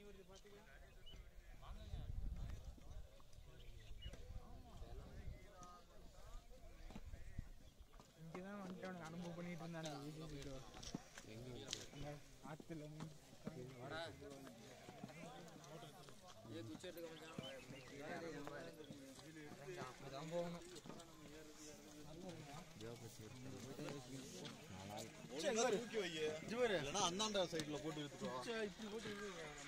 இங்கதான் வந்துட்டு அவனுக்கு அனுபவம் பண்ணிட்டு இருந்தானே அந்த ஆத்துல அதான் போகணும். அந்தாண்ட சைட்ல போட்டு